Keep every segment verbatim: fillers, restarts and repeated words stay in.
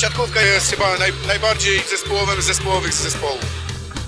siatkówka jest chyba naj, najbardziej zespołowym z zespołowych z zespołów.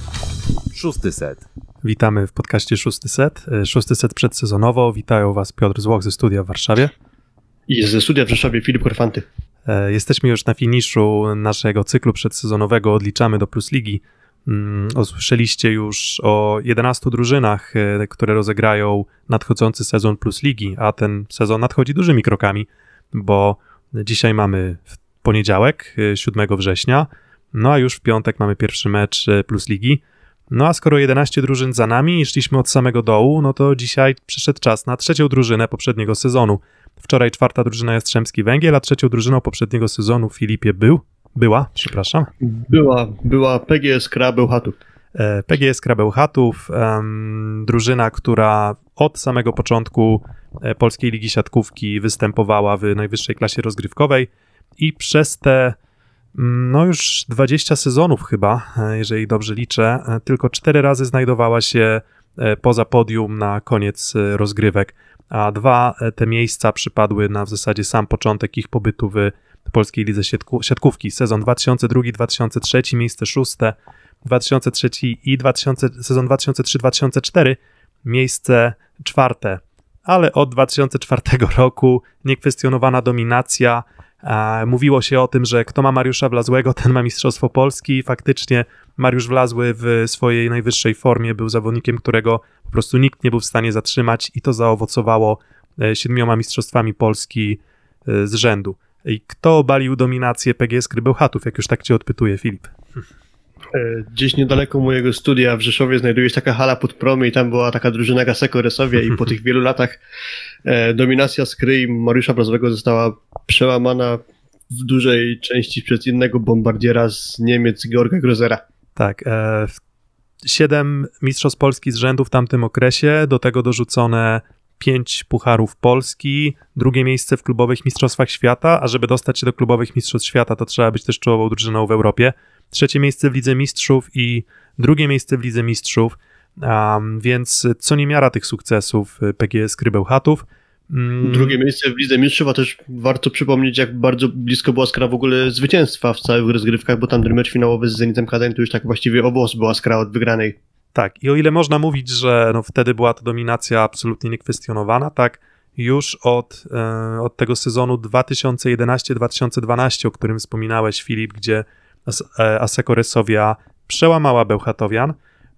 Szósty set. Witamy w podcaście Szósty Set. Szósty Set przedsezonowo. Witają Was Piotr Złoch ze studia w Warszawie. I ze studia w Rzeszowie Filip Korfanty. Jesteśmy już na finiszu naszego cyklu przedsezonowego. Odliczamy do Plus Ligi. Usłyszeliście już o jedenastu drużynach, które rozegrają nadchodzący sezon Plus Ligi, a ten sezon nadchodzi dużymi krokami, bo dzisiaj mamy poniedziałek, siódmego września, no a już w piątek mamy pierwszy mecz Plus Ligi. No a skoro jedenaście drużyn za nami i szliśmy od samego dołu, no to dzisiaj przyszedł czas na trzecią drużynę poprzedniego sezonu. Wczoraj czwarta drużyna Jastrzębski Węgiel, a trzecią drużyną poprzedniego sezonu w Filipie był, była, przepraszam. Była, była P G S K Bełchatów. P G S K Bełchatów, um, drużyna, która od samego początku Polskiej Ligi Siatkówki występowała w najwyższej klasie rozgrywkowej i przez te no już dwadzieścia sezonów chyba, jeżeli dobrze liczę, tylko cztery razy znajdowała się poza podium na koniec rozgrywek, a dwa te miejsca przypadły na w zasadzie sam początek ich pobytu w Polskiej Lidze Siatkówki. Sezon dwa tysiące drugi dwa tysiące trzeci, miejsce szóste, dwa tysiące trzeci i dwa tysiące, sezon dwa tysiące trzeci dwa tysiące czwarty, miejsce czwarte. Ale od dwa tysiące czwartego roku niekwestionowana dominacja. Mówiło się o tym, że kto ma Mariusza Wlazłego, ten ma Mistrzostwo Polski. Faktycznie Mariusz Wlazły w swojej najwyższej formie był zawodnikiem, którego po prostu nikt nie był w stanie zatrzymać i to zaowocowało siedmioma Mistrzostwami Polski z rzędu. I kto obalił dominację P G S K Bełchatów, jak już tak cię odpytuję, Filip? Gdzieś niedaleko mojego studia w Rzeszowie znajduje się taka hala pod promy i tam była taka drużyna Gaseko Resowia i po tych wielu latach e, dominacja Skry i Mariusza Wlazłego została przełamana w dużej części przez innego bombardiera z Niemiec, Georga Grozera. Tak, e, siedem Mistrzostw Polski z rzędu w tamtym okresie, do tego dorzucone pięć Pucharów Polski, drugie miejsce w klubowych Mistrzostwach Świata, a żeby dostać się do klubowych Mistrzostw Świata, to trzeba być też czołową drużyną w Europie. Trzecie miejsce w Lidze Mistrzów i drugie miejsce w Lidze Mistrzów, um, więc co niemiara tych sukcesów P G S K Bełchatów. Mm. Drugie miejsce w Lidze Mistrzów, a też warto przypomnieć, jak bardzo blisko była Skra w ogóle zwycięstwa w całych rozgrywkach, bo tam ten mecz finałowy z Zenitem Kadań to już tak właściwie o włos była Skra od wygranej. Tak, i o ile można mówić, że no wtedy była to dominacja absolutnie niekwestionowana, tak już od, e, od tego sezonu dwa tysiące jedenasty dwa tysiące dwunasty, o którym wspominałeś, Filip, gdzie Asseco Resowia przełamała Bełchatowian.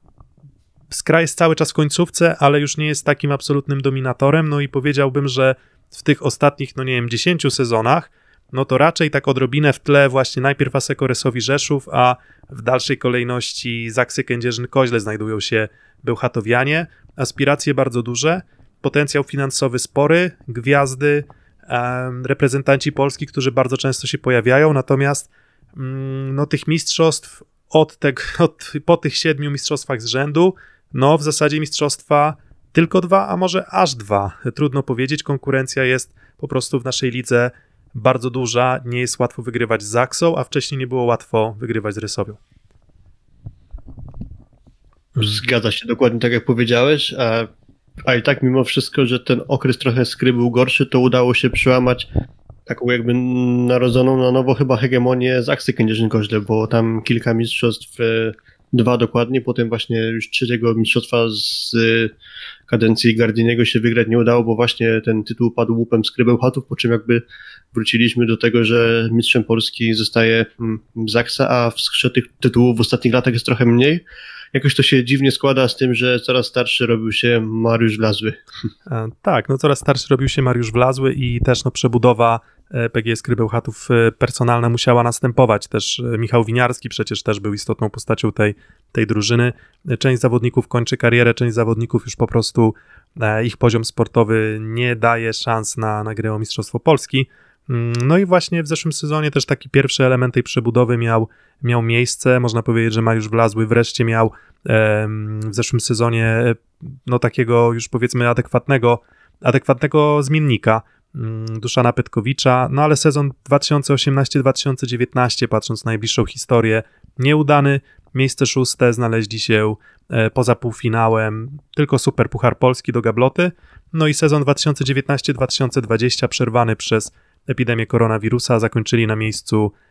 Skra jest cały czas w końcówce, ale już nie jest takim absolutnym dominatorem, no i powiedziałbym, że w tych ostatnich, no nie wiem, dziesięciu sezonach, no to raczej tak odrobinę w tle właśnie najpierw Asseco Resowi Rzeszów, a w dalszej kolejności Zaksy Kędzierzyn-Koźle znajdują się Bełchatowianie. Aspiracje bardzo duże, potencjał finansowy spory, gwiazdy, um, reprezentanci Polski, którzy bardzo często się pojawiają, natomiast no tych mistrzostw od te, od, po tych siedmiu mistrzostwach z rzędu, no w zasadzie mistrzostwa tylko dwa, a może aż dwa. Trudno powiedzieć, konkurencja jest po prostu w naszej lidze bardzo duża, nie jest łatwo wygrywać z Zaksą, a wcześniej nie było łatwo wygrywać z Resowią. Zgadza się dokładnie tak jak powiedziałeś, a, a i tak mimo wszystko, że ten okres trochę Skry był gorszy, to udało się przełamać taką jakby narodzoną na nowo chyba hegemonię Zaksy Kędzierzyn-Koźle, bo tam kilka mistrzostw, dwa dokładnie, potem właśnie już trzeciego mistrzostwa z kadencji Gardiniego się wygrać nie udało, bo właśnie ten tytuł padł łupem Skry Bełchatów, po czym jakby wróciliśmy do tego, że mistrzem Polski zostaje Zaksa, a w Skrze tych tytułów w ostatnich latach jest trochę mniej. Jakoś to się dziwnie składa z tym, że coraz starszy robił się Mariusz Wlazły. Tak, no coraz starszy robił się Mariusz Wlazły i też no przebudowa P G S K Bełchatów personalna musiała następować. Też Michał Winiarski przecież też był istotną postacią tej, tej drużyny. Część zawodników kończy karierę, część zawodników już po prostu ich poziom sportowy nie daje szans na, na grę o Mistrzostwo Polski. No i właśnie w zeszłym sezonie też taki pierwszy element tej przebudowy miał, miał miejsce. Można powiedzieć, że Mariusz Wlazły wreszcie miał em, w zeszłym sezonie no takiego już powiedzmy adekwatnego, adekwatnego zmiennika Duszana Petkowicza, no ale sezon dwa tysiące osiemnasty dwa tysiące dziewiętnasty, patrząc na najbliższą historię, nieudany. Miejsce szóste, znaleźli się e, poza półfinałem, tylko Super Puchar Polski do gabloty. No i sezon dwa tysiące dziewiętnasty dwa tysiące dwudziesty przerwany przez epidemię koronawirusa, zakończyli na miejscu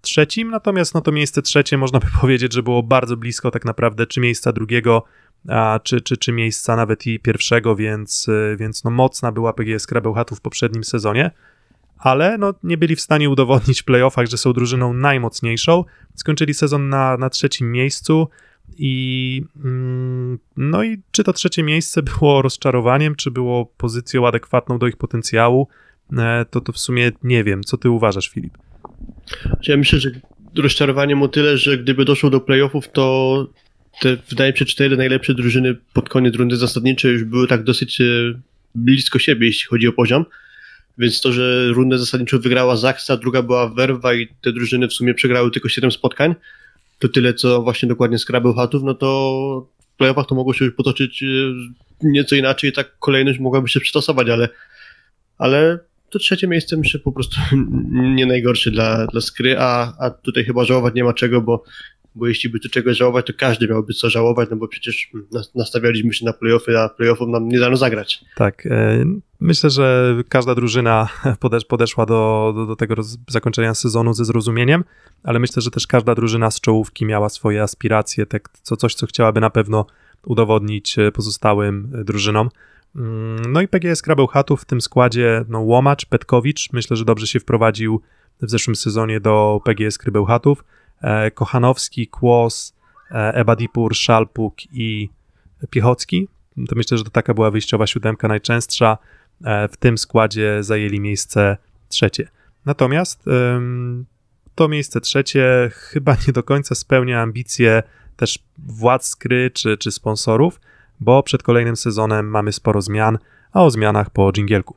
trzecim, natomiast no to miejsce trzecie można by powiedzieć, że było bardzo blisko tak naprawdę czy miejsca drugiego, a, czy, czy, czy miejsca nawet i pierwszego, więc, więc no mocna była P G S Kra Bełchatów w poprzednim sezonie, ale no nie byli w stanie udowodnić w playoffach, że są drużyną najmocniejszą. Skończyli sezon na, na trzecim miejscu i mm, no i czy to trzecie miejsce było rozczarowaniem, czy było pozycją adekwatną do ich potencjału, e, to, to w sumie nie wiem. Co ty uważasz, Filip? Ja myślę, że rozczarowaniem o tyle, że gdyby doszło do playoffów, to te, wydaje mi się, cztery najlepsze drużyny pod koniec rundy zasadniczej już były tak dosyć e, blisko siebie, jeśli chodzi o poziom. Więc to, że rundę zasadniczą wygrała Zaksa, druga była Werwa i te drużyny w sumie przegrały tylko siedem spotkań, to tyle, co właśnie dokładnie z Kra Bełchatów, no to w playoffach to mogło się już potoczyć nieco inaczej i tak kolejność mogłaby się przystosować, ale, ale to trzecie miejsce myślę po prostu nie najgorsze dla, dla Skry, a, a tutaj chyba żałować nie ma czego, bo, bo jeśli by tu czegoś żałować, to każdy miałby co żałować, no bo przecież nastawialiśmy się na playoffy, a playoffów nam nie dano zagrać. Tak, myślę, że każda drużyna podesz, podeszła do, do, do tego roz, zakończenia sezonu ze zrozumieniem, ale myślę, że też każda drużyna z czołówki miała swoje aspiracje, tak, co, coś, co chciałaby na pewno udowodnić pozostałym drużynom. No i P G S Kra Bełchatów w tym składzie, no Łomacz, Petkowicz, myślę, że dobrze się wprowadził w zeszłym sezonie do P G S Kry Bełchatów, Kochanowski, Kłos, Ebadipur, Szalpuk i Piechocki. To myślę, że to taka była wyjściowa siódemka najczęstsza. W tym składzie zajęli miejsce trzecie. Natomiast to miejsce trzecie chyba nie do końca spełnia ambicje też władz Skry czy, czy sponsorów, bo przed kolejnym sezonem mamy sporo zmian, a o zmianach po dżingielku.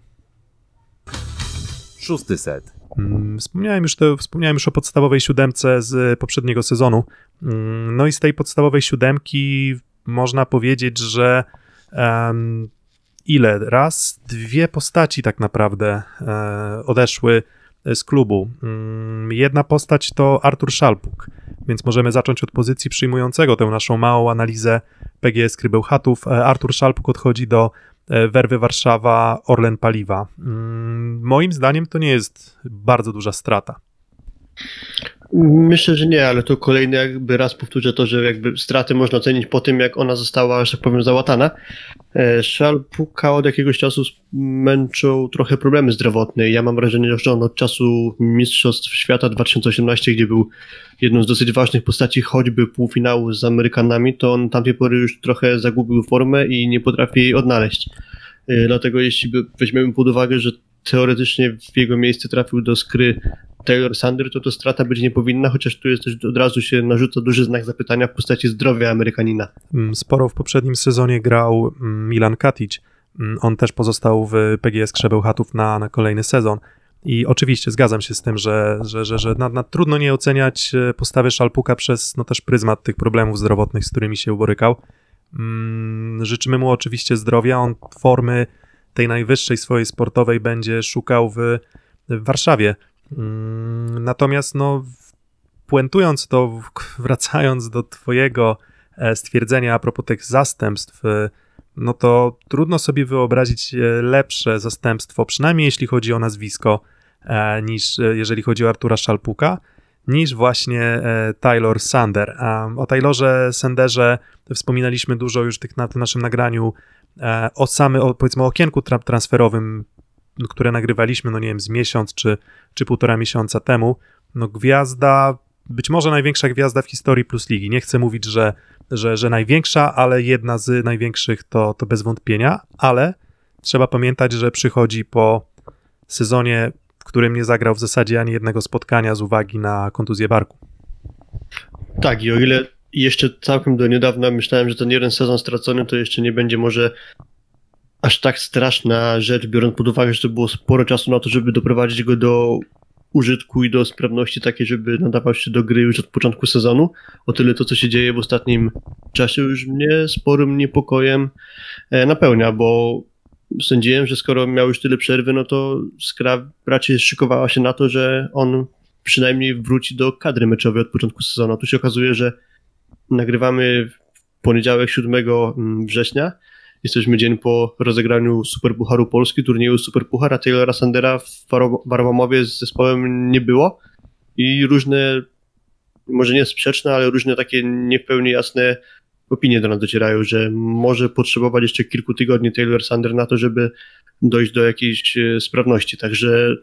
Szósty set. Wspomniałem już, to, wspomniałem już o podstawowej siódemce z poprzedniego sezonu. No i z tej podstawowej siódemki można powiedzieć, że um, ile? Raz, dwie postaci tak naprawdę e, odeszły z klubu. Um, jedna postać to Artur Szalpuk, więc możemy zacząć od pozycji przyjmującego tę naszą małą analizę P G S Kry Bełchatów. Artur Szalpuk odchodzi do Werwy Warszawa, Orlen Paliwa. Moim zdaniem to nie jest bardzo duża strata. Myślę, że nie, ale to kolejny jakby raz powtórzę to, że jakby straty można ocenić po tym, jak ona została, że tak powiem, załatana. Szalpuka od jakiegoś czasu męczą trochę problemy zdrowotne. Ja mam wrażenie, że on od czasu Mistrzostw Świata dwa tysiące osiemnastego, gdzie był jedną z dosyć ważnych postaci, choćby półfinału z Amerykanami, to on tamtej pory już trochę zagubił formę i nie potrafi jej odnaleźć. Dlatego jeśli weźmiemy pod uwagę, że teoretycznie w jego miejsce trafił do Skry Taylor Sander, to to strata być nie powinna, chociaż tu jest też od razu się narzuca duży znak zapytania w postaci zdrowia Amerykanina. Sporo w poprzednim sezonie grał Milan Katic. On też pozostał w P G S Krze Bełchatów na, na kolejny sezon. I oczywiście zgadzam się z tym, że, że, że, że na, na trudno nie oceniać postawy Szalpuka przez no, też pryzmat tych problemów zdrowotnych, z którymi się borykał. Życzymy mu oczywiście zdrowia. On formy tej najwyższej swojej sportowej będzie szukał w, w Warszawie. Natomiast no, puentując to, wracając do twojego stwierdzenia a propos tych zastępstw, no to trudno sobie wyobrazić lepsze zastępstwo, przynajmniej jeśli chodzi o nazwisko, niż jeżeli chodzi o Artura Szalpuka, niż właśnie Taylor Sander. O Taylorze Sanderze wspominaliśmy dużo już tych na tym naszym nagraniu o samym, o, powiedzmy, o okienku tra- transferowym, które nagrywaliśmy, no nie wiem, z miesiąc czy, czy półtora miesiąca temu. No gwiazda, być może największa gwiazda w historii Plus Ligi. Nie chcę mówić, że, że, że największa, ale jedna z największych to, to bez wątpienia, ale trzeba pamiętać, że przychodzi po sezonie, w którym nie zagrał w zasadzie ani jednego spotkania z uwagi na kontuzję barku. Tak, i o ile jeszcze całkiem do niedawna myślałem, że ten jeden sezon stracony to jeszcze nie będzie może aż tak straszna rzecz, biorąc pod uwagę, że to było sporo czasu na to, żeby doprowadzić go do użytku i do sprawności takiej, żeby nadawał się do gry już od początku sezonu. O tyle to, co się dzieje w ostatnim czasie, już mnie sporym niepokojem napełnia, bo sądziłem, że skoro miał już tyle przerwy, no to Skra raczej szykowała się na to, że on przynajmniej wróci do kadry meczowej od początku sezonu. A tu się okazuje, że nagrywamy w poniedziałek siódmego września. Jesteśmy dzień po rozegraniu Superpucharu Polski, turnieju Superpuchar, a Taylora Sandera w Warłamowie z zespołem nie było. i różne, może nie sprzeczne, ale różne takie nie w pełni jasne opinie do nas docierają, że może potrzebować jeszcze kilku tygodni Taylor Sander na to, żeby dojść do jakiejś sprawności. Także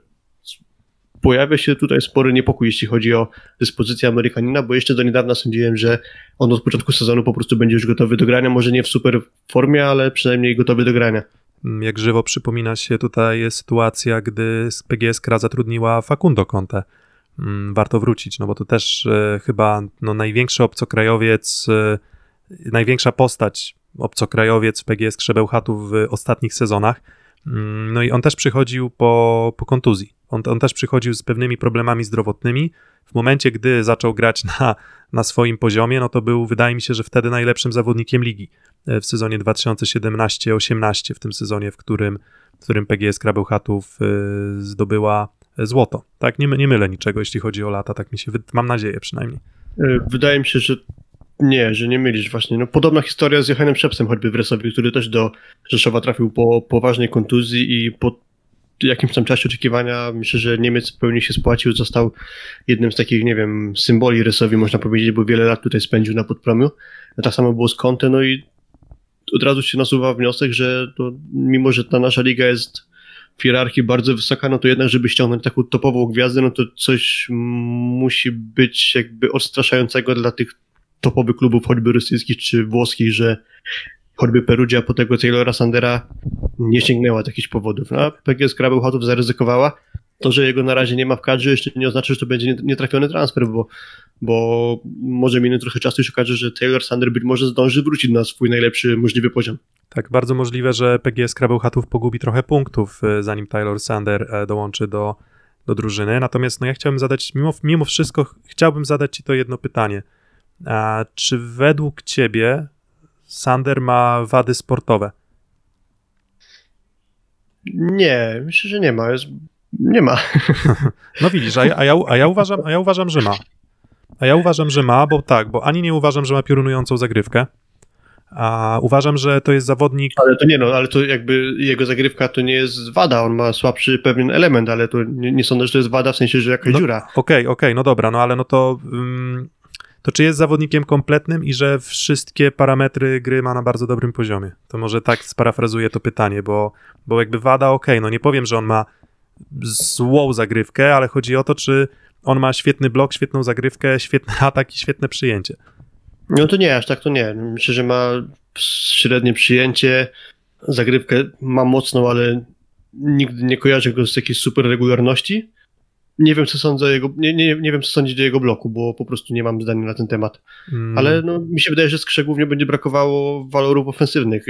pojawia się tutaj spory niepokój, jeśli chodzi o dyspozycję Amerykanina, bo jeszcze do niedawna sądziłem, że on od początku sezonu po prostu będzie już gotowy do grania, może nie w super formie, ale przynajmniej gotowy do grania. Jak żywo przypomina się tutaj sytuacja, gdy P G S Kra zatrudniła Facundo Conte. Warto wrócić, no bo to też e, chyba no, największy obcokrajowiec, e, największa postać obcokrajowiec w P G S Krze Bełchatów w ostatnich sezonach. No i on też przychodził po, po kontuzji. On, on też przychodził z pewnymi problemami zdrowotnymi. W momencie, gdy zaczął grać na, na swoim poziomie, no to był, wydaje mi się, że wtedy najlepszym zawodnikiem ligi w sezonie dwa tysiące siedemnaście osiemnaście, w tym sezonie, w którym, w którym P G S Kra Bełchatów zdobyła złoto. Tak, nie, nie mylę niczego, jeśli chodzi o lata, tak mi się, mam nadzieję przynajmniej. Wydaje mi się, że nie, że nie mylisz właśnie. No, podobna historia z Johannem Szepsem choćby w Resowie, który też do Rzeszowa trafił po poważnej kontuzji i po jakimś tam czasie oczekiwania myślę, że Niemiec w pełni się spłacił, został jednym z takich, nie wiem, symboli Resowi, można powiedzieć, bo wiele lat tutaj spędził na Podpromiu. Tak samo było z Conte, no i od razu się nasuwa wniosek, że to, mimo że ta nasza liga jest w hierarchii bardzo wysoka, no to jednak, żeby ściągnąć taką topową gwiazdę, no to coś musi być jakby odstraszającego dla tych topowych klubów, choćby rosyjskich czy włoskich, że choćby Perugia po tego Taylora Sandera nie sięgnęła jakichś powodów. No, a P G S Kra Bełchatów zaryzykowała. To, że jego na razie nie ma w kadrze, jeszcze nie oznacza, że to będzie nietrafiony transfer, bo, bo może minąć trochę czasu i się okaże, że Taylor Sander być może zdąży wrócić na swój najlepszy możliwy poziom. Tak, bardzo możliwe, że P G S Kra Bełchatów pogubi trochę punktów, zanim Taylor Sander dołączy do, do drużyny. Natomiast no, ja chciałbym zadać, mimo, mimo wszystko, chciałbym zadać ci to jedno pytanie. A czy według ciebie Sander ma wady sportowe? Nie, myślę, że nie ma. Jest... Nie ma. No widzisz, a ja, a, ja, a, ja uważam, a ja uważam, że ma. A ja uważam, że ma, bo tak, bo ani nie uważam, że ma piorunującą zagrywkę, a uważam, że to jest zawodnik... Ale to nie no, ale to jakby jego zagrywka to nie jest wada, on ma słabszy pewien element, ale to nie, nie sądzę, że to jest wada w sensie, że jakaś no, dziura. Okej, okay, okej, okay, no dobra, no ale no to... Um... To czy jest zawodnikiem kompletnym i że wszystkie parametry gry ma na bardzo dobrym poziomie? To może tak sparafrazuję to pytanie, bo, bo jakby wada, okej, okay, no nie powiem, że on ma złą zagrywkę, ale chodzi o to, czy on ma świetny blok, świetną zagrywkę, świetny atak i świetne przyjęcie. No to nie, aż tak to nie. Myślę, że ma średnie przyjęcie, zagrywkę ma mocną, ale nigdy nie kojarzę go z jakiejś super regularności. Nie wiem, co sądzę o jego, nie, nie, nie wiem, co sądzić o jego bloku, bo po prostu nie mam zdania na ten temat. Mm. Ale no, mi się wydaje, że Skrze głównie będzie brakowało walorów ofensywnych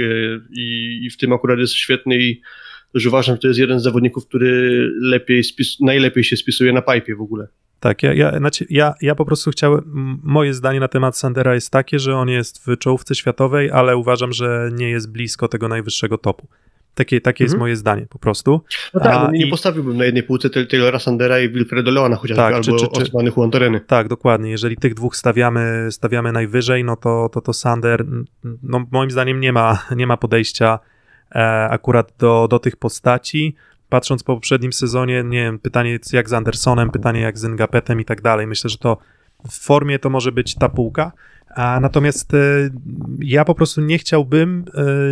i, i w tym akurat jest świetny i też uważam, że to jest jeden z zawodników, który lepiej spis, najlepiej się spisuje na pipe w ogóle. Tak, ja, ja, znaczy ja, ja po prostu chciałem, moje zdanie na temat Sandera jest takie, że on jest w czołówce światowej, ale uważam, że nie jest blisko tego najwyższego topu. Takie, takie mhm. jest moje zdanie po prostu. No tak, A, no, nie i... postawiłbym na jednej półce Taylora Sandera i Wilfredo Leona chociażby, tak, albo czy, czy, Osmany Juan Torreny. Tak, dokładnie. Jeżeli tych dwóch stawiamy, stawiamy najwyżej, no to, to, to Sander, no moim zdaniem nie ma, nie ma podejścia e, akurat do, do tych postaci. Patrząc po poprzednim sezonie, nie wiem, pytanie jak z Andersonem, pytanie jak z Ngapetem i tak dalej. Myślę, że to w formie to może być ta półka. A natomiast e, ja po prostu nie chciałbym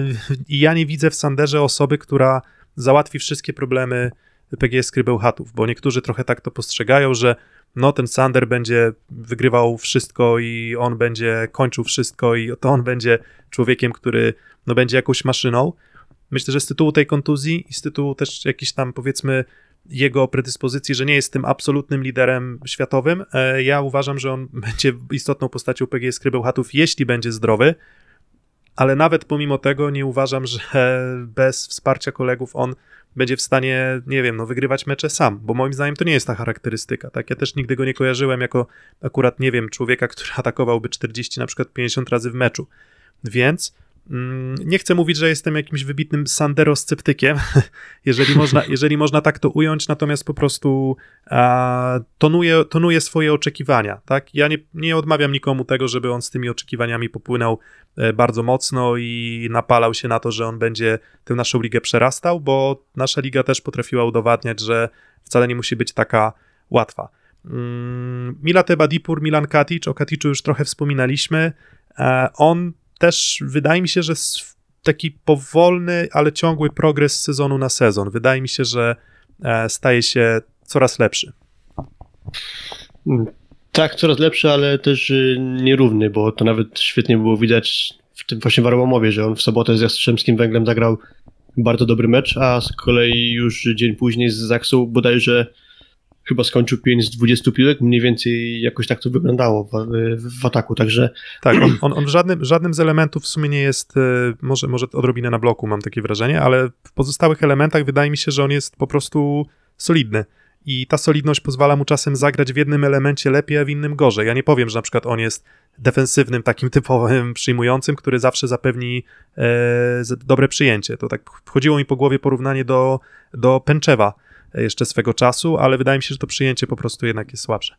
i e, ja nie widzę w Sanderze osoby, która załatwi wszystkie problemy P G S Kry Bełchatów, bo niektórzy trochę tak to postrzegają, że no ten Sander będzie wygrywał wszystko i on będzie kończył wszystko i to on będzie człowiekiem, który no będzie jakąś maszyną. Myślę, że z tytułu tej kontuzji i z tytułu też jakiejś tam powiedzmy jego predyspozycji, że nie jest tym absolutnym liderem światowym, ja uważam, że on będzie istotną postacią P G S Kry Bełchatów, jeśli będzie zdrowy, ale nawet pomimo tego nie uważam, że bez wsparcia kolegów on będzie w stanie, nie wiem, no wygrywać mecze sam, bo moim zdaniem to nie jest ta charakterystyka, tak? Ja też nigdy go nie kojarzyłem jako akurat, nie wiem, człowieka, który atakowałby czterdzieści, na przykład pięćdziesiąt razy w meczu, więc mm, nie chcę mówić, że jestem jakimś wybitnym Sandero-sceptykiem, jeżeli można, jeżeli można tak to ująć, natomiast po prostu a, tonuje, tonuje swoje oczekiwania, tak? Ja nie, nie odmawiam nikomu tego, żeby on z tymi oczekiwaniami popłynął bardzo mocno i napalał się na to, że on będzie tę naszą ligę przerastał, bo nasza liga też potrafiła udowadniać, że wcale nie musi być taka łatwa. Milat Ebadipur, Milan Katic, o Katiczu już trochę wspominaliśmy. On też, wydaje mi się, że taki powolny, ale ciągły progres z sezonu na sezon. Wydaje mi się, że staje się coraz lepszy. Tak, coraz lepszy, ale też nierówny, bo to nawet świetnie było widać w tym właśnie Warłamowie, że on w sobotę z Jastrzębskim Węglem zagrał bardzo dobry mecz, a z kolei już dzień później z Zaksą bodajże chyba skończył pięć z dwudziestu piłek, mniej więcej jakoś tak to wyglądało w, w, w ataku, także... Tak, on, on, on żadnym, żadnym z elementów w sumie nie jest, może, może odrobinę na bloku mam takie wrażenie, ale w pozostałych elementach wydaje mi się, że on jest po prostu solidny i ta solidność pozwala mu czasem zagrać w jednym elemencie lepiej, a w innym gorzej. Ja nie powiem, że na przykład on jest defensywnym, takim typowym przyjmującym, który zawsze zapewni e, dobre przyjęcie. To tak chodziło mi po głowie porównanie do, do Pęczewa jeszcze swego czasu, ale wydaje mi się, że to przyjęcie po prostu jednak jest słabsze.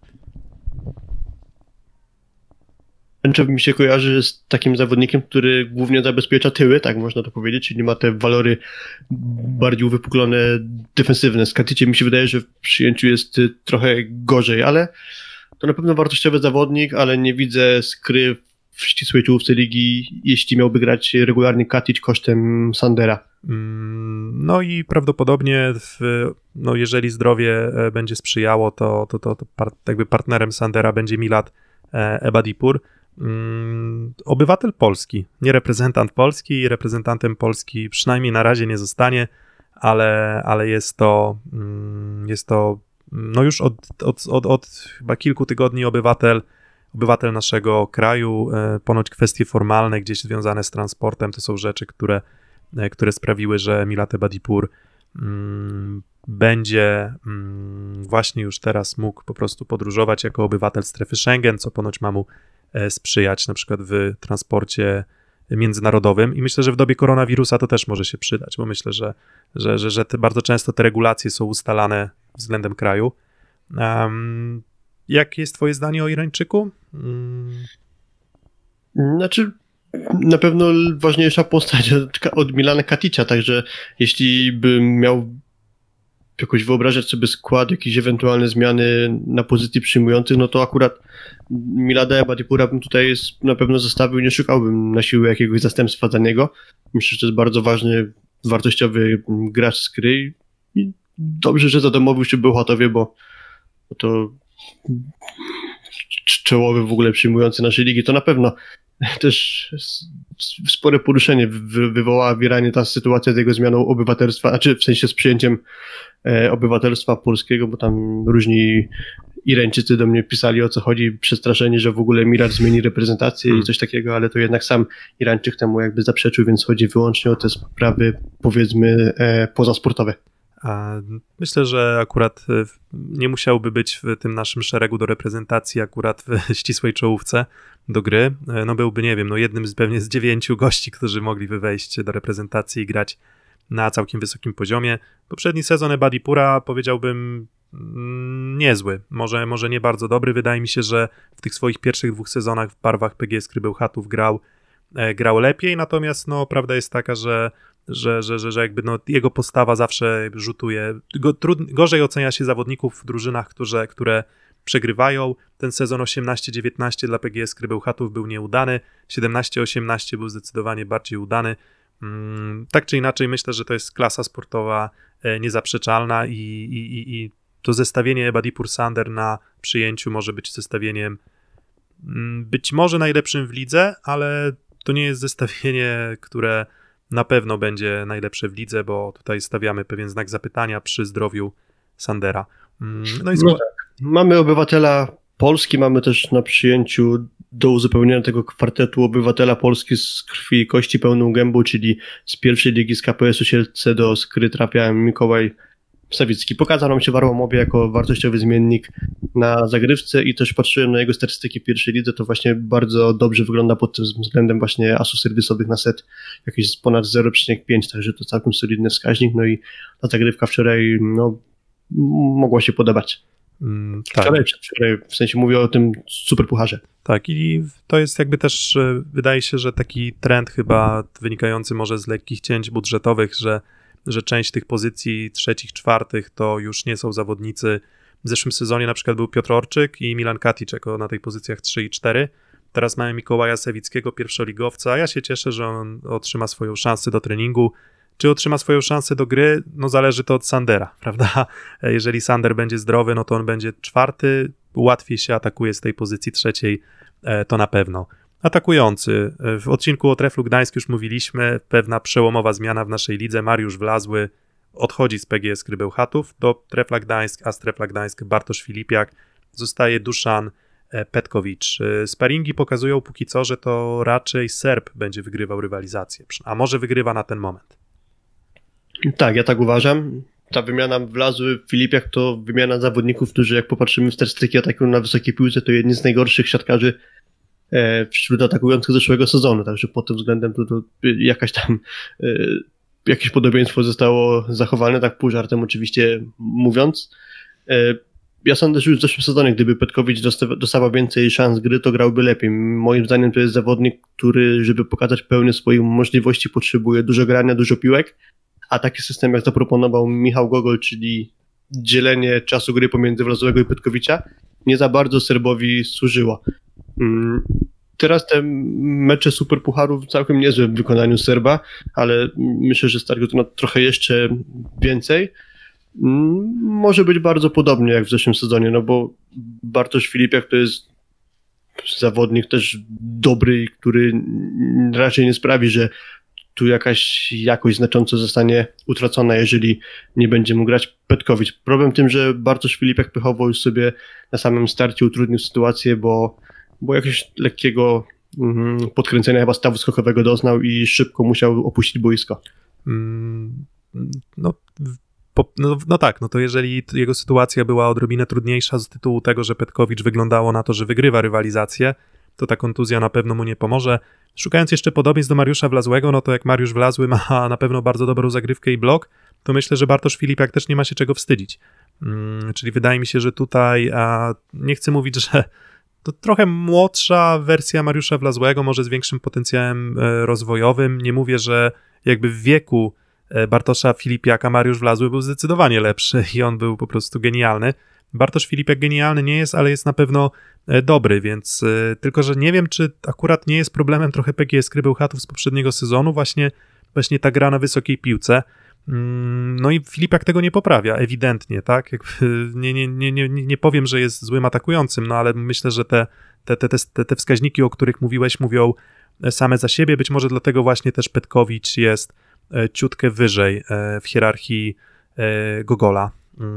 Pęczew mi się kojarzy z takim zawodnikiem, który głównie zabezpiecza tyły, tak można to powiedzieć, czyli ma te walory bardziej uwypuklone, defensywne. Z Katiciem mi się wydaje, że w przyjęciu jest trochę gorzej, ale to na pewno wartościowy zawodnik, ale nie widzę skry w ścisłej czołówce ligi, jeśli miałby grać regularnie Katic kosztem Sandera. No i prawdopodobnie, w, no jeżeli zdrowie będzie sprzyjało, to, to, to, to part, jakby partnerem Sandera będzie Milat Ebadipur. Obywatel Polski, nie reprezentant Polski, reprezentantem Polski przynajmniej na razie nie zostanie, ale, ale jest to, jest to no już od, od, od, od chyba kilku tygodni obywatel, obywatel naszego kraju. Ponoć kwestie formalne gdzieś związane z transportem to są rzeczy, które, które sprawiły, że Milat Ebadipur mm, będzie mm, właśnie już teraz mógł po prostu podróżować jako obywatel strefy Schengen, co ponoć ma mu sprzyjać na przykład w transporcie międzynarodowym i myślę, że w dobie koronawirusa to też może się przydać, bo myślę, że, że, że, że te, bardzo często te regulacje są ustalane względem kraju. Um, jakie jest twoje zdanie o Irańczyku? Um... Znaczy, na pewno ważniejsza postać od, od Milana Katicia, także jeśli bym miał jakoś wyobrażać sobie skład, jakieś ewentualne zmiany na pozycji przyjmujących, no to akurat Milada Ebadipura bym tutaj na pewno zostawił, nie szukałbym na siłę jakiegoś zastępstwa za niego. Myślę, że to jest bardzo ważny, wartościowy gracz z gry i dobrze, że zadomowił się Bełchatowie, bo, bo to czołowy w ogóle przyjmujący naszej ligi, to na pewno też spore poruszenie wy, wywołała w Iranie ta sytuacja z jego zmianą obywatelstwa, znaczy w sensie z przyjęciem e, obywatelstwa polskiego, bo tam różni Irańczycy do mnie pisali, o co chodzi, przestraszeni, że w ogóle Milat zmieni reprezentację hmm. i coś takiego, ale to jednak sam Irańczyk temu jakby zaprzeczył, więc chodzi wyłącznie o te sprawy, powiedzmy, e, pozasportowe. Myślę, że akurat nie musiałby być w tym naszym szeregu do reprezentacji akurat w ścisłej czołówce do gry. No byłby, nie wiem, no jednym z pewnie z dziewięciu gości, którzy mogliby wejść do reprezentacji i grać na całkiem wysokim poziomie. Poprzedni sezon Ebadipura powiedziałbym niezły, może, może nie bardzo dobry. Wydaje mi się, że w tych swoich pierwszych dwóch sezonach w barwach P G S Skry Bełchatów grał, grał lepiej, natomiast no prawda jest taka, że Że, że, że, że jakby no, jego postawa zawsze rzutuje, go, trud, gorzej ocenia się zawodników w drużynach, które, które przegrywają. Ten sezon osiemnaście dziewiętnaście dla P G S Skry Bełchatów był nieudany, siedemnaście osiemnaście był zdecydowanie bardziej udany. Hmm, tak czy inaczej myślę, że to jest klasa sportowa e, niezaprzeczalna i, i, i to zestawienie Ebadipur-Sander na przyjęciu może być zestawieniem mm, być może najlepszym w lidze, ale to nie jest zestawienie, które na pewno będzie najlepsze w lidze, bo tutaj stawiamy pewien znak zapytania przy zdrowiu Sandera. No i no tak. Mamy obywatela Polski, mamy też na przyjęciu do uzupełnienia tego kwartetu obywatela Polski z krwi i kości pełną gębą, czyli z pierwszej ligi z K P S-u Sielce do Skry trafia Mikołaj Sawicki. Pokazał nam się w Warłamowie jako wartościowy zmiennik na zagrywce i też patrzyłem na jego statystyki w pierwszej lidze, to właśnie bardzo dobrze wygląda pod tym względem właśnie asów serwisowych na set, jakieś ponad zero przecinek pięć, także to całkiem solidny wskaźnik, no i ta zagrywka wczoraj no, mogła się podobać. Mm, tak. Wczoraj, przedwczoraj, w sensie mówię o tym superpucharze. Tak, i to jest jakby też, wydaje się, że taki trend chyba wynikający może z lekkich cięć budżetowych, że że część tych pozycji trzecich, czwartych to już nie są zawodnicy W zeszłym sezonie na przykład był Piotr Orczyk i Milan Katic jako na tej pozycjach trzy i cztery. Teraz mamy Mikołaja Sawickiego, pierwszoligowca. Ja się cieszę, że on otrzyma swoją szansę do treningu. Czy otrzyma swoją szansę do gry? No zależy to od Sandera, prawda? Jeżeli Sander będzie zdrowy, no to on będzie czwarty. Łatwiej się atakuje z tej pozycji trzeciej, to na pewno. Atakujący. W odcinku o Treflu Gdańsk już mówiliśmy, pewna przełomowa zmiana w naszej lidze. Mariusz Wlazły odchodzi z P G S Krybełchatów do Trefla Gdańsk, a z Trefla Gdańsk Bartosz Filipiak, zostaje Duszan Petkowicz. Sparingi pokazują póki co, że to raczej Serb będzie wygrywał rywalizację, a może wygrywa na ten moment. Tak, ja tak uważam. Ta wymiana Wlazły, Filipiak to wymiana zawodników, którzy jak popatrzymy w statystyki ataku na wysokiej piłce, to jedni z najgorszych siatkarzy wśród atakujących zeszłego sezonu, także pod tym względem to, to jakaś tam e, jakieś podobieństwo zostało zachowane, tak pół żartem oczywiście mówiąc. E, ja sądzę, że już w zeszłym sezonie, gdyby Petkowicz dostawa, dostawał więcej szans gry, to grałby lepiej. Moim zdaniem to jest zawodnik, który, żeby pokazać pełnię swoich możliwości, potrzebuje dużo grania, dużo piłek, a taki system, jak zaproponował Michał Gogol, czyli dzielenie czasu gry pomiędzy Wlazłego i Petkowicza, nie za bardzo Serbowi służyło. Teraz te mecze superpucharów całkiem niezłe w wykonaniu Serba, ale myślę, że start to trochę jeszcze więcej. Może być bardzo podobnie jak w zeszłym sezonie, no bo Bartosz Filipiak to jest zawodnik też dobry, który raczej nie sprawi, że tu jakaś jakość znacząco zostanie utracona, jeżeli nie będzie mógł grać Petkowicz. Problem w tym, że Bartosz Filipiak pechowo już sobie na samym starcie utrudnił sytuację, bo, bo jakiegoś lekkiego mm, podkręcenia chyba stawu skokowego doznał i szybko musiał opuścić boisko. Mm, no, po, no, no tak, no to jeżeli jego sytuacja była odrobinę trudniejsza z tytułu tego, że Petkowicz wyglądało na to, że wygrywa rywalizację, to ta kontuzja na pewno mu nie pomoże. Szukając jeszcze podobieństw do Mariusza Wlazłego, no to jak Mariusz Wlazły ma na pewno bardzo dobrą zagrywkę i blok, to myślę, że Bartosz Filipiak też nie ma się czego wstydzić. Hmm, czyli wydaje mi się, że tutaj, a nie chcę mówić, że to trochę młodsza wersja Mariusza Wlazłego, może z większym potencjałem e, rozwojowym. Nie mówię, że jakby w wieku e, Bartosza Filipiaka Mariusz Wlazły był zdecydowanie lepszy i on był po prostu genialny. Bartosz Filipiak genialny nie jest, ale jest na pewno dobry, więc y, tylko, że nie wiem, czy akurat nie jest problemem trochę P G S Krybełchatów z poprzedniego sezonu, właśnie, właśnie ta gra na wysokiej piłce. Mm, no i Filipiak tego nie poprawia, ewidentnie, tak? Jakby nie, nie, nie, nie, nie powiem, że jest złym atakującym, no ale myślę, że te, te, te, te, te wskaźniki, o których mówiłeś, mówią same za siebie. Być może dlatego właśnie też Petkowicz jest ciutkę wyżej w hierarchii Gogola.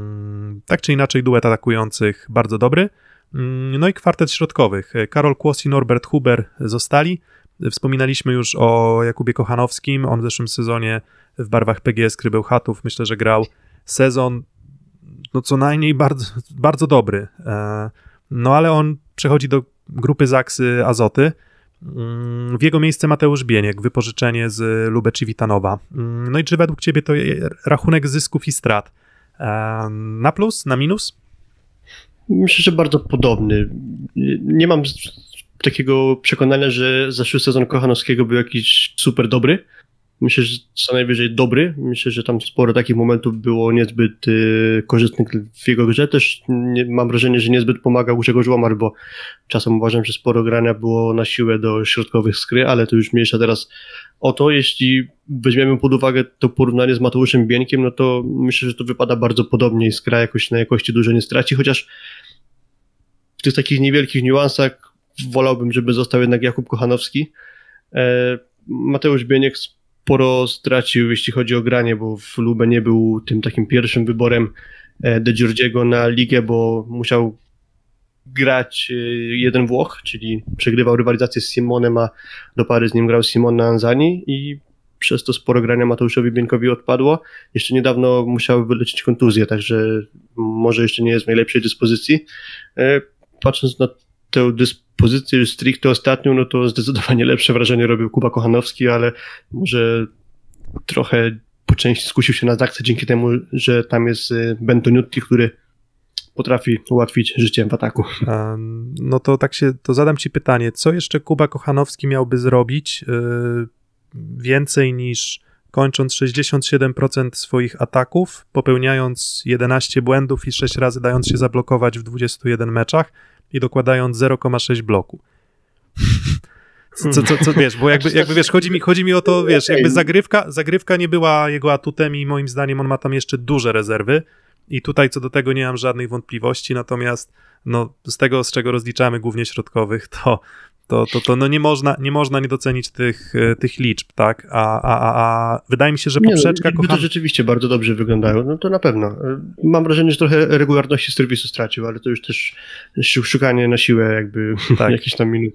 Tak czy inaczej duet atakujących bardzo dobry. No i kwartet środkowych. Karol Kłos i Norbert Huber zostali. Wspominaliśmy już o Jakubie Kochanowskim. On w zeszłym sezonie w barwach P G S Krybełchatów myślę, że grał sezon no co najmniej bardzo, bardzo dobry. No ale on przechodzi do grupy Zaksy Azoty. W jego miejsce Mateusz Bieniek, wypożyczenie z Lubecz Witanowa. No i czy według ciebie to rachunek zysków i strat na plus, na minus? Myślę, że bardzo podobny. Nie mam takiego przekonania, że zeszły sezon Kochanowskiego był jakiś super dobry. Myślę, że co najwyżej dobry. Myślę, że tam sporo takich momentów było niezbyt y, korzystnych w jego grze. Też nie, mam wrażenie, że niezbyt pomagał Grzegorz Łomar, bo czasem uważam, że sporo grania było na siłę do środkowych skry, ale to już mniejsza teraz o to. Jeśli weźmiemy pod uwagę to porównanie z Mateuszem Bieńkiem, no to myślę, że to wypada bardzo podobnie i skra jakoś na jakości dużo nie straci, chociaż w tych takich niewielkich niuansach wolałbym, żeby został jednak Jakub Kochanowski. E, Mateusz Bieniek sporo stracił, jeśli chodzi o granie, bo w Lubę nie był tym takim pierwszym wyborem De Giorgiego na ligę, bo musiał grać jeden Włoch, czyli przegrywał rywalizację z Simonem, a do pary z nim grał Simon Anzani i przez to sporo grania Mateuszowi Bieńkowi odpadło. Jeszcze niedawno musiał wyleczyć kontuzję, także może jeszcze nie jest w najlepszej dyspozycji. Patrząc na tę dyspozycję stricte ostatnią, no to zdecydowanie lepsze wrażenie robił Kuba Kochanowski, ale może trochę po części skusił się na Zaksę dzięki temu, że tam jest Bentoniutti, który potrafi ułatwić życie w ataku. No to tak się, to zadam ci pytanie, co jeszcze Kuba Kochanowski miałby zrobić yy, więcej niż kończąc sześćdziesiąt siedem procent swoich ataków, popełniając jedenaście błędów i sześć razy dając się zablokować w dwudziestu jeden meczach i dokładając zero przecinek sześć bloku. Co, co, co, wiesz, bo jakby, jakby wiesz, chodzi mi, chodzi mi o to, wiesz, jakby zagrywka, zagrywka nie była jego atutem i moim zdaniem on ma tam jeszcze duże rezerwy i tutaj co do tego nie mam żadnych wątpliwości, natomiast no, z tego, z czego rozliczamy głównie środkowych, to to, to, to no nie można, nie można nie docenić tych, tych liczb, tak? A, a, a, a wydaje mi się, że poprzeczka... Nie, no, kocham... to rzeczywiście bardzo dobrze wyglądają, no to na pewno. Mam wrażenie, że trochę regularności serwisu stracił, ale to już też szukanie na siłę jakby tak. jakichś tam minut.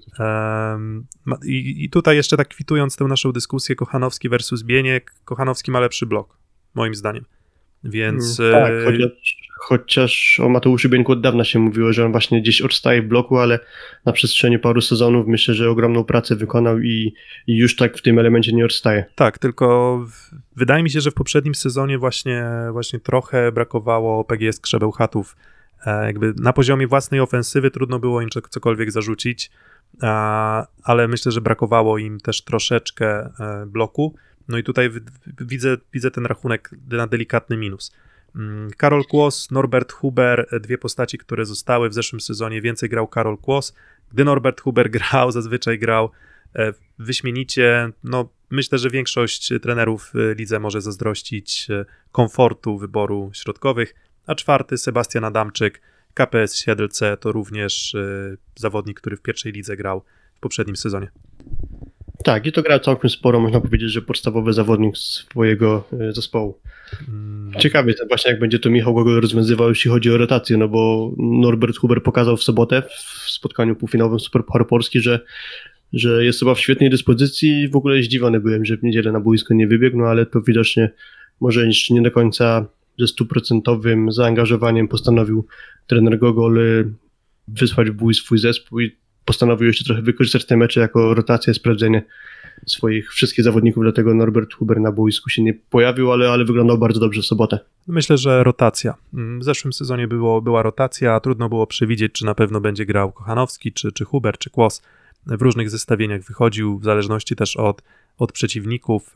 Um, i, I tutaj jeszcze tak kwitując tę naszą dyskusję Kochanowski versus Bieniek, Kochanowski ma lepszy blok, moim zdaniem. Więc... Tak, chociaż, chociaż o Mateuszu Bieńku od dawna się mówiło, że on właśnie gdzieś odstaje w bloku, ale na przestrzeni paru sezonów myślę, że ogromną pracę wykonał i, i już tak w tym elemencie nie odstaje. Tak, tylko w, wydaje mi się, że w poprzednim sezonie właśnie, właśnie trochę brakowało P G S Krzebełchatów. E, jakby na poziomie własnej ofensywy trudno było im cokolwiek zarzucić, e, ale myślę, że brakowało im też troszeczkę e, bloku. No i tutaj w, w, widzę, widzę ten rachunek na delikatny minus. Karol Kłos, Norbert Huber, dwie postaci, które zostały w zeszłym sezonie, więcej grał Karol Kłos. Gdy Norbert Huber grał, zazwyczaj grał wyśmienicie. No, myślę, że większość trenerów w lidze może zazdrościć komfortu wyboru środkowych, a czwarty Sebastian Adamczyk, K P S Siedlce, to również zawodnik, który w pierwszej lidze grał w poprzednim sezonie. Tak, i to gra całkiem sporo, można powiedzieć, że podstawowy zawodnik swojego zespołu. Hmm. Ciekawie właśnie, jak będzie to Michał Gogol rozwiązywał, jeśli chodzi o rotację, no bo Norbert Huber pokazał w sobotę w spotkaniu półfinałowym Superpucharu Polski, że, że jest chyba w świetnej dyspozycji i w ogóle zdziwiony byłem, że w niedzielę na boisko nie wybiegł, no ale to widocznie może jeszcze nie do końca ze stuprocentowym zaangażowaniem postanowił trener Gogol wysłać w bój swój zespół i postanowił jeszcze trochę wykorzystać te mecze jako rotację, sprawdzenie swoich wszystkich zawodników, dlatego Norbert Huber na boisku się nie pojawił, ale, ale wyglądał bardzo dobrze w sobotę. Myślę, że rotacja. W zeszłym sezonie było, była rotacja, trudno było przewidzieć, czy na pewno będzie grał Kochanowski, czy, czy Huber, czy Kłos. W różnych zestawieniach wychodził, w zależności też od, od przeciwników.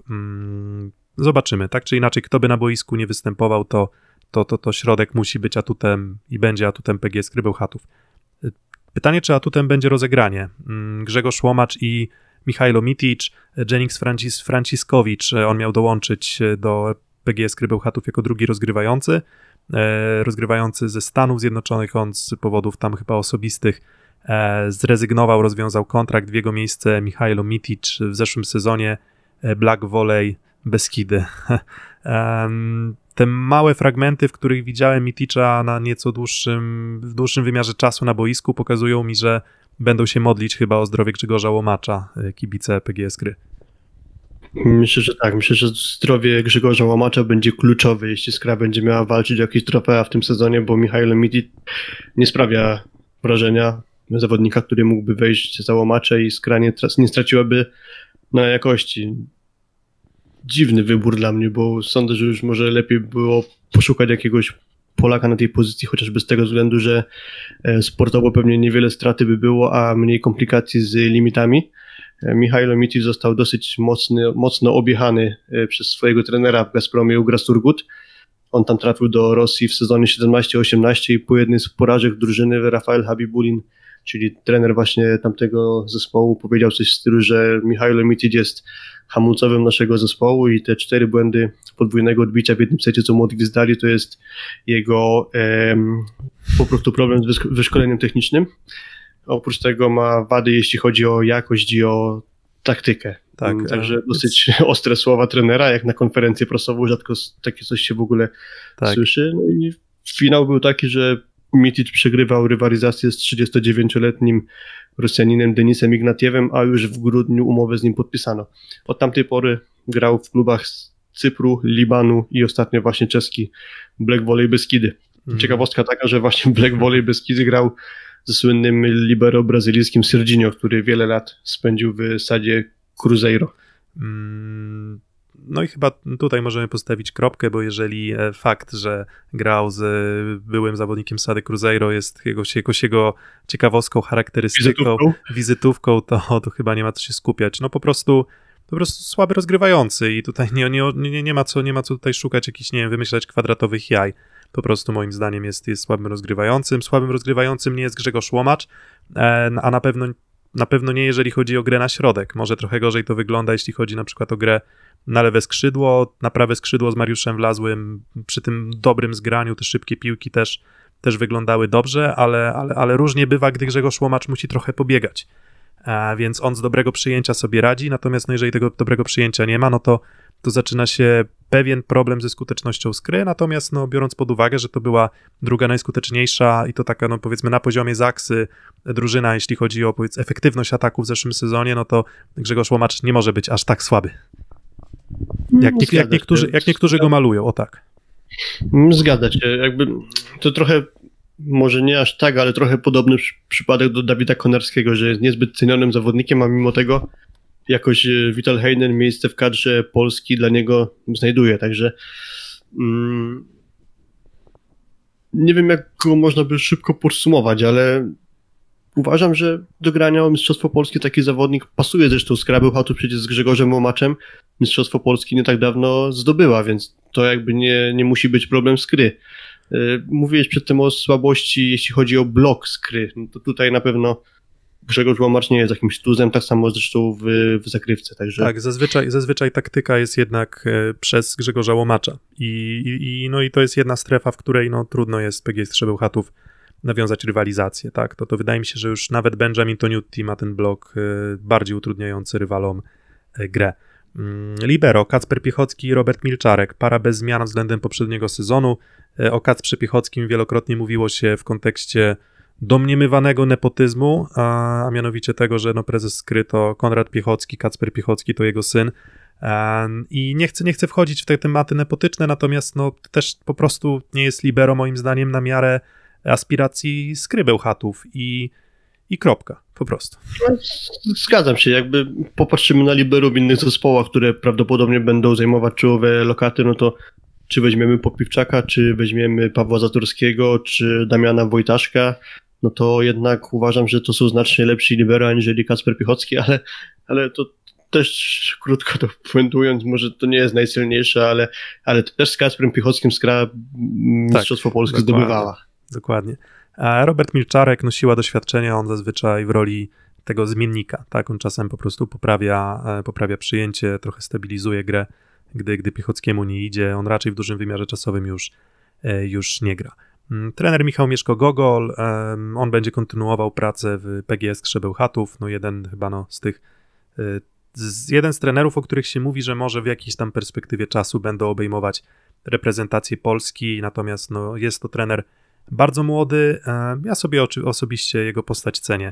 Zobaczymy, tak czy inaczej, kto by na boisku nie występował, to, to, to, to środek musi być atutem i będzie atutem P G S Krybełchatów. Pytanie, czy atutem będzie rozegranie. Grzegorz Łomacz i Michajlo Mitic, Jennings Francis, Franciskowicz, on miał dołączyć do P G S Krybełchatów jako drugi rozgrywający, rozgrywający ze Stanów Zjednoczonych, on z powodów tam chyba osobistych zrezygnował, rozwiązał kontrakt, w jego miejsce Michajlo Mitic w zeszłym sezonie Black Volley Beskidy. Te małe fragmenty, w których widziałem Miticza na nieco dłuższym, w dłuższym wymiarze czasu na boisku, pokazują mi, że będą się modlić chyba o zdrowie Grzegorza Łomacza, kibice P G S Kry. Myślę, że tak. Myślę, że zdrowie Grzegorza Łomacza będzie kluczowe, jeśli Skra będzie miała walczyć o jakieś trofea w tym sezonie, bo Michajlo Mitic nie sprawia wrażenia zawodnika, który mógłby wejść za Łomacze i Skra nie, nie straciłaby na jakości. Dziwny wybór dla mnie, bo sądzę, że już może lepiej było poszukać jakiegoś Polaka na tej pozycji, chociażby z tego względu, że sportowo pewnie niewiele straty by było, a mniej komplikacji z limitami. Michajlo Mitic został dosyć mocny, mocno objechany przez swojego trenera w Gazpromie Ugra Surgut. On tam trafił do Rosji w sezonie siedemnaście osiemnaście i po jednej z porażek drużyny Rafael Habibulin, czyli trener właśnie tamtego zespołu, powiedział coś w stylu, że Michajlo Mitic jest hamulcowym naszego zespołu i te cztery błędy podwójnego odbicia w jednym secie, co mu odgwizdali, to jest jego em, po prostu problem z wyszkoleniem technicznym. Oprócz tego ma wady, jeśli chodzi o jakość i o taktykę. Tak, Także dosyć jest... ostre słowa trenera, jak na konferencję prasową rzadko takie coś się w ogóle tak. słyszy. No i finał był taki, że Mitic przegrywał rywalizację z trzydziestodziewięcioletnim Rosjaninem Denisem Ignatiewem, a już w grudniu umowę z nim podpisano. Od tamtej pory grał w klubach z Cypru, Libanu i ostatnio właśnie czeski Black Volley Beskidy. Mm. Ciekawostka taka, że właśnie Black Volley Beskidy grał ze słynnym libero brazylijskim Serginho, który wiele lat spędził w sadzie Cruzeiro. Mm. No i chyba tutaj możemy postawić kropkę, bo jeżeli fakt, że grał z byłym zawodnikiem Sady Cruzeiro jest jakoś, jakoś jego ciekawostką, charakterystyką, wizytówką, wizytówką to, to chyba nie ma co się skupiać. No po prostu po prostu słaby rozgrywający i tutaj nie, nie, nie, nie, ma co, nie ma co tutaj szukać jakichś, nie wiem, wymyślać kwadratowych jaj. Po prostu moim zdaniem jest, jest słabym rozgrywającym. Słabym rozgrywającym nie jest Grzegorz Łomacz, a na pewno, na pewno nie jeżeli chodzi o grę na środek. Może trochę gorzej to wygląda, jeśli chodzi na przykład o grę na lewe skrzydło, na prawe skrzydło z Mariuszem Wlazłym, przy tym dobrym zgraniu, te szybkie piłki też, też wyglądały dobrze, ale, ale, ale różnie bywa, gdy Grzegorz Łomacz musi trochę pobiegać. A więc on z dobrego przyjęcia sobie radzi, natomiast no jeżeli tego dobrego przyjęcia nie ma, no to, to zaczyna się pewien problem ze skutecznością skry, natomiast no, biorąc pod uwagę, że to była druga najskuteczniejsza i to taka, no powiedzmy na poziomie Zaksy drużyna, jeśli chodzi o powiedz, efektywność ataku w zeszłym sezonie, no to Grzegorz Łomacz nie może być aż tak słaby. Jak, jak, jak, niektórzy, jak niektórzy go malują, o tak. Zgadza się, jakby to trochę, może nie aż tak, ale trochę podobny przypadek do Dawida Konarskiego, że jest niezbyt cenionym zawodnikiem, a mimo tego jakoś Vital Heinen miejsce w kadrze Polski dla niego znajduje, także mm, nie wiem, jak go można by szybko podsumować, ale uważam, że do grania o Mistrzostwo Polskie taki zawodnik pasuje. Zresztą Skra Bełchatów przecież z Grzegorzem Łomaczem Mistrzostwo Polski nie tak dawno zdobyła, więc to jakby nie, nie musi być problem Skry. Mówiłeś przedtem o słabości, jeśli chodzi o blok Skry, no to tutaj na pewno Grzegorz Łomacz nie jest jakimś tuzem, tak samo zresztą w, w zagrywce. Także... Tak, zazwyczaj, zazwyczaj taktyka jest jednak e, przez Grzegorza Łomacza I, i, no i to jest jedna strefa, w której no, trudno jest P G S Bełchatów nawiązać rywalizację. Tak? To, to wydaje mi się, że już nawet Benjamin Toniutti ma ten blok e, bardziej utrudniający rywalom e, grę. Mm, Libero, Kacper Piechocki i Robert Milczarek, para bez zmian względem poprzedniego sezonu. E, o Kacprze Piechockim wielokrotnie mówiło się w kontekście domniemywanego nepotyzmu, a, a mianowicie tego, że no prezes Skry to Konrad Piechocki, Kacper Piechocki to jego syn. Um, I nie chcę, nie chcę wchodzić w te tematy nepotyczne, natomiast no też po prostu nie jest libero moim zdaniem na miarę aspiracji Skry Bełchatów i, i kropka, po prostu. Zgadzam się, jakby popatrzymy na libero w innych zespołach, które prawdopodobnie będą zajmować czołowe lokaty, no to czy weźmiemy Popiwczaka, czy weźmiemy Pawła Zatorskiego, czy Damiana Wojtaszka, no to jednak uważam, że to są znacznie lepsi libero aniżeli Kacper Piechocki, ale, ale to też krótko to puentując, może to nie jest najsilniejsze, ale, ale też z Kacprem Piechockim Skra Mistrzostwo tak, Polski dokładnie, zdobywała. Dokładnie. A Robert Milczarek, no siła doświadczenia, on zazwyczaj w roli tego zmiennika, tak, on czasem po prostu poprawia, poprawia przyjęcie, trochę stabilizuje grę, gdy, gdy Piechockiemu nie idzie, on raczej w dużym wymiarze czasowym już, już nie gra. Trener Michał Mieszko-Gogol, on będzie kontynuował pracę w P G S Bełchatów, no jeden chyba no z tych, z, jeden z trenerów, o których się mówi, że może w jakiejś tam perspektywie czasu będą obejmować reprezentację Polski, natomiast no jest to trener bardzo młody, ja sobie oczy, osobiście jego postać cenię.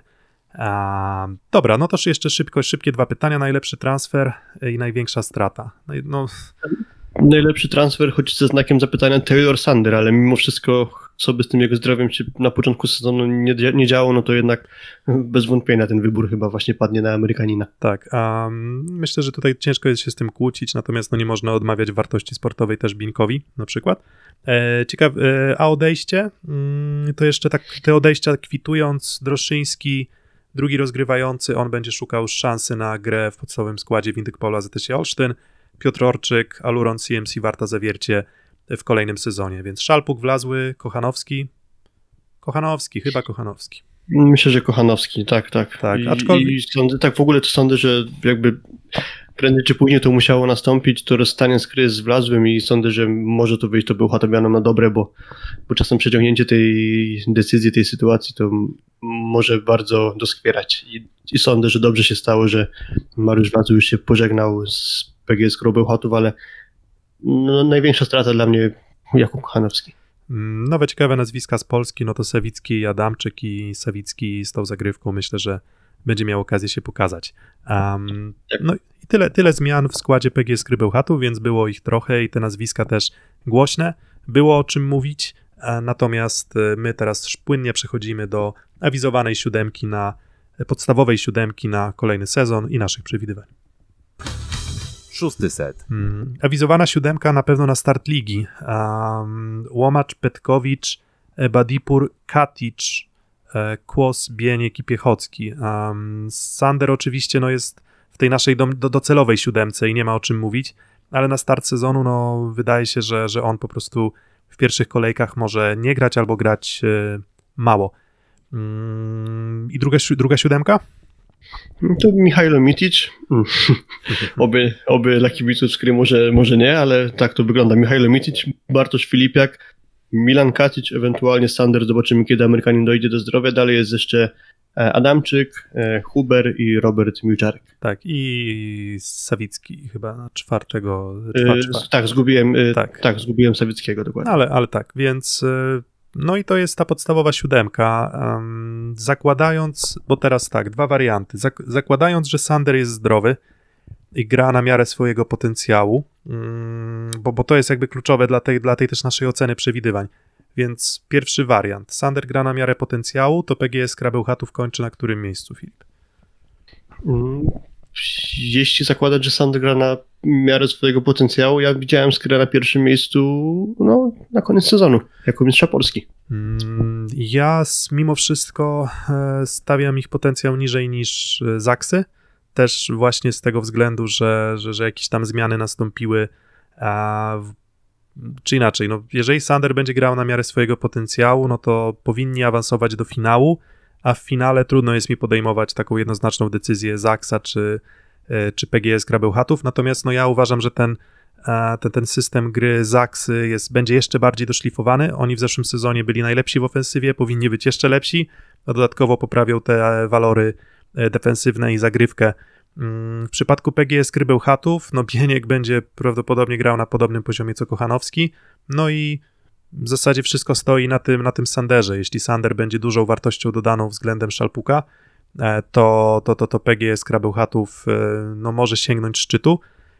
A, dobra, no to jeszcze szybko, szybkie dwa pytania. Najlepszy transfer i największa strata. No, no. Najlepszy transfer, choć ze znakiem zapytania, Taylor Sander, ale mimo wszystko, co by z tym jego zdrowiem się na początku sezonu nie, nie działo, no to jednak bez wątpienia ten wybór chyba właśnie padnie na Amerykanina. Tak, um, myślę, że tutaj ciężko jest się z tym kłócić, natomiast no nie można odmawiać wartości sportowej też Binkowi na przykład. E, ciekawe, e, a odejście? Mm, to jeszcze tak te odejścia kwitując, Droszyński, drugi rozgrywający, on będzie szukał szansy na grę w podstawowym składzie Windyk-Pola Z T S Olsztyn, Piotr Orczyk, Aluron C M C Warta Zawiercie w kolejnym sezonie, więc Szalpuk, Wlazły, Kochanowski, Kochanowski, chyba Kochanowski. Myślę, że Kochanowski, tak, tak. tak I, aczkolwiek... i sądzę, tak w ogóle to sądzę, że jakby prędzej czy później to musiało nastąpić, to rozstanie Skry z Wlazłym i sądzę, że może to wyjść to Bełchatowianom na dobre, bo, bo czasem przeciągnięcie tej decyzji, tej sytuacji to może bardzo doskwierać I, i sądzę, że dobrze się stało, że Mariusz Wlazły już się pożegnał z P G S Skrą Bełchatów, ale no, największa strata dla mnie Jakub Kochanowski. Nowe ciekawe nazwiska z Polski, no to Sawicki i Adamczyk i Sawicki z tą zagrywką myślę, że będzie miał okazję się pokazać. Um, no i tyle, tyle zmian w składzie P G S Skry Bełchatów, więc było ich trochę i te nazwiska też głośne. Było o czym mówić, natomiast my teraz płynnie przechodzimy do awizowanej siódemki na, podstawowej siódemki na kolejny sezon i naszych przewidywań. Szósty set. Hmm. Awizowana siódemka na pewno na start ligi. Um, Łomacz, Petkowicz, Badipur, Katic, Kłos, Bieniek i Piechocki. Um, Sander oczywiście no jest w tej naszej do, do, docelowej siódemce i nie ma o czym mówić, ale na start sezonu no, wydaje się, że, że on po prostu w pierwszych kolejkach może nie grać albo grać y, mało. Mm, I druga, druga siódemka? To Michajlo Mitic. oby, oby dla kibiców Skry może, może nie, ale tak to wygląda. Michajlo Mitic, Bartosz Filipiak, Milan Katic, ewentualnie Sander. Zobaczymy, kiedy Amerykanin dojdzie do zdrowia. Dalej jest jeszcze Adamczyk, Huber i Robert Miłczarek. Tak, i Sawicki chyba na czwartego. Czwar, czwar. Tak, zgubiłem, tak. tak, zgubiłem Sawickiego dokładnie. Ale, ale tak, więc no i to jest ta podstawowa siódemka. Um, zakładając, bo teraz tak, dwa warianty. Zak- zakładając, że Sander jest zdrowy i gra na miarę swojego potencjału, um, bo, bo to jest jakby kluczowe dla tej, dla tej też naszej oceny przewidywań. Więc pierwszy wariant. Sander gra na miarę potencjału, to P G S Krabełchatów kończy na którym miejscu, Filip? Mm, jeśli zakładać, że Sander gra na miarę swojego potencjału, ja widziałem Skrę na pierwszym miejscu no, na koniec sezonu, jako mistrza Polski. Mm, ja mimo wszystko e, stawiam ich potencjał niżej niż e, Zaksy, też właśnie z tego względu, że, że, że jakieś tam zmiany nastąpiły, a w czy inaczej, no jeżeli Sander będzie grał na miarę swojego potencjału, no to powinni awansować do finału, a w finale trudno jest mi podejmować taką jednoznaczną decyzję Zaksa czy, czy P G S Krabełchatów, natomiast no ja uważam, że ten, ten, ten system gry Zaksy jest, będzie jeszcze bardziej doszlifowany. Oni w zeszłym sezonie byli najlepsi w ofensywie, powinni być jeszcze lepsi, a dodatkowo poprawią te walory defensywne i zagrywkę. W przypadku P G S Krabełchatów, no Bieniek będzie prawdopodobnie grał na podobnym poziomie co Kochanowski, no i w zasadzie wszystko stoi na tym, na tym Sanderze. Jeśli Sander będzie dużą wartością dodaną względem Szalpuka, to, to, to, to P G S Krabełchatów no, może sięgnąć szczytu.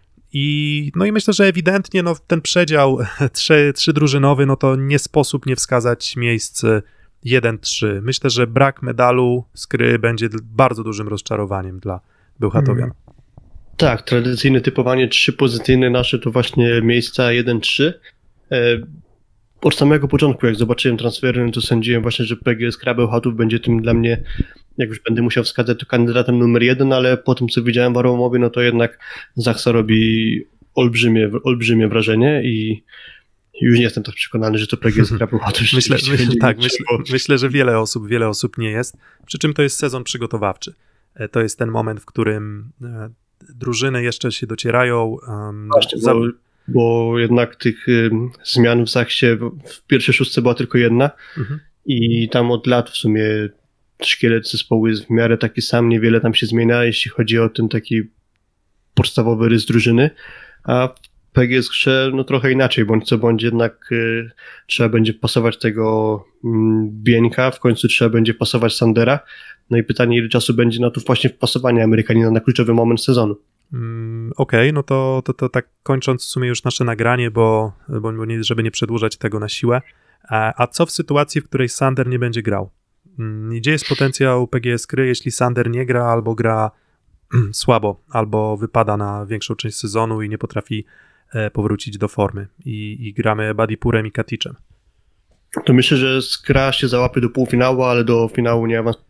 I, no i myślę, że ewidentnie no, ten przedział trzy, trzydrużynowy, no to nie sposób nie wskazać miejsc jeden trzy. Myślę, że brak medalu Skry będzie bardzo dużym rozczarowaniem dla Bełchatowian. Hmm. Tak, tradycyjne typowanie trzy pozycyjne nasze to właśnie miejsca jeden trzy. E, od samego początku, jak zobaczyłem transfery, no to sądziłem właśnie, że P G S Krabełchatów będzie tym dla mnie, jak już będę musiał wskazać, to kandydatem numer jeden, ale po tym, co widziałem w Aromowie, no to jednak Zaksa robi olbrzymie, olbrzymie wrażenie i już nie jestem tak przekonany, że to P G S Krabełchatów. myślę, myślę, tak, myślę, myślę, że wiele osób, wiele osób nie jest, przy czym to jest sezon przygotowawczy. To jest ten moment, w którym drużyny jeszcze się docierają. Um, Właśnie, za... bo, bo jednak tych um, zmian w Zaksie w pierwszej szóstce była tylko jedna mhm. i tam od lat w sumie szkielet zespołu jest w miarę taki sam, niewiele tam się zmienia, jeśli chodzi o ten taki podstawowy rys drużyny, a w P G S grze no trochę inaczej, bądź co bądź jednak y, trzeba będzie pasować tego y, Bieńka, w końcu trzeba będzie pasować Sandera. No i pytanie, ile czasu będzie na to właśnie wpasowanie Amerykanina na kluczowy moment sezonu. Mm, Okej, okay, no to, to, to tak kończąc w sumie już nasze nagranie, bo, bo nie, żeby nie przedłużać tego na siłę. A, a co w sytuacji, w której Sander nie będzie grał? Gdzie jest potencjał P G S Kry, jeśli Sander nie gra albo gra słabo, albo wypada na większą część sezonu i nie potrafi e, powrócić do formy i, i gramy Badipurem i Katicem? To myślę, że Skra się załapie do półfinału, ale do finału nie awansuje.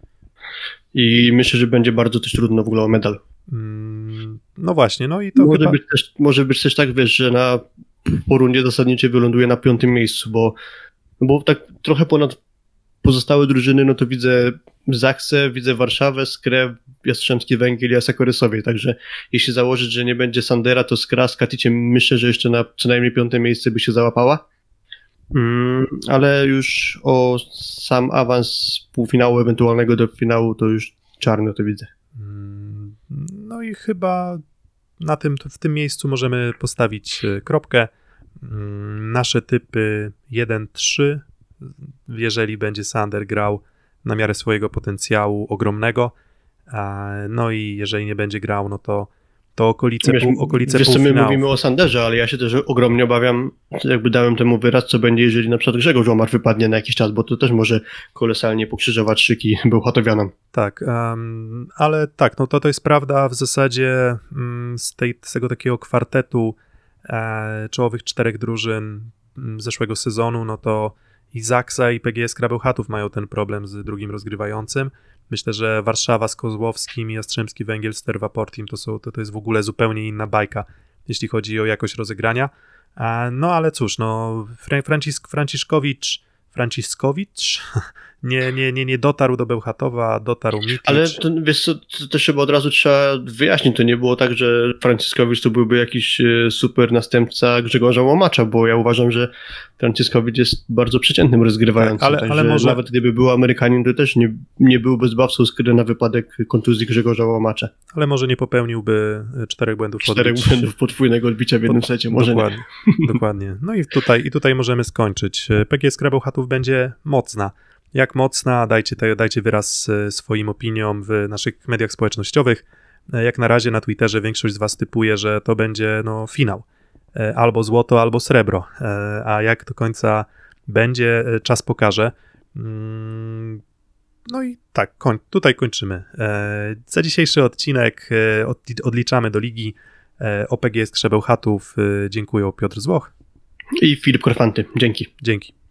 I myślę, że będzie bardzo też trudno w ogóle o medal. Mm, no właśnie, no i to może chyba... być też, może być też tak, wiesz, że na po rundzie zasadniczej wyląduje na piątym miejscu, bo, bo tak trochę ponad pozostałe drużyny, no to widzę Zaksę, widzę Warszawę, Skrę, Jastrzębski Węgiel i Jasekorysowie, także jeśli założyć, że nie będzie Sandera, to Skra z Katiciem myślę, że jeszcze na co najmniej piąte miejsce by się załapała. Mm, ale już o sam awans półfinału ewentualnego do finału to już czarno to widzę. No i chyba na tym, w tym miejscu możemy postawić kropkę. Nasze typy jeden trzy, jeżeli będzie Sander grał na miarę swojego potencjału ogromnego, no i jeżeli nie będzie grał, no to to okolice, wiesz, pół, okolice wiesz, co my półfinałów. mówimy o Sanderze, ale ja się też ogromnie obawiam, jakby dałem temu wyraz, co będzie, jeżeli na przykład Grzegorz Łomar wypadnie na jakiś czas, bo to też może kolosalnie pokrzyżować szyki Bełchatowianom. Tak, um, ale tak, no to to jest prawda w zasadzie um, z, tej, z tego takiego kwartetu e, czołowych czterech drużyn zeszłego sezonu, no to i Zaksa i P G S Krabełchatów mają ten problem z drugim rozgrywającym. Myślę, że Warszawa z Kozłowskim i Jastrzębski Węgiel z Terwaportim to, są, to, to jest w ogóle zupełnie inna bajka, jeśli chodzi o jakość rozegrania. No ale cóż, no Francisk, Franciszkowicz Franciszkowicz nie, nie, nie, nie dotarł do Bełchatowa, dotarł Mikic. Ale to, wiesz co, to też chyba od razu trzeba wyjaśnić, to nie było tak, że Franciszkowicz to byłby jakiś super następca Grzegorza Łomacza, bo ja uważam, że Franciszkowicz jest bardzo przeciętnym rozgrywającym, tak, ale, także ale może... nawet gdyby był Amerykanin, to też nie, nie byłby zbawcą skry na wypadek kontuzji Grzegorza Łomacza. Ale może nie popełniłby czterech błędów Czterech odbić. błędów podwójnego odbicia w jednym Pod... secie, może dokładnie, nie. Dokładnie. No i tutaj, i tutaj możemy skończyć. P G S Krabełchatów będzie mocna. Jak mocna? Dajcie, te, dajcie wyraz swoim opiniom w naszych mediach społecznościowych. Jak na razie na Twitterze większość z was typuje, że to będzie no, finał. Albo złoto, albo srebro. A jak do końca będzie, czas pokaże. No i tak, koń, tutaj kończymy. Za dzisiejszy odcinek odliczamy do ligi. O P G S Krabełchatów dziękuję Piotr Złoch i Filip Korfanty. Dzięki. Dzięki.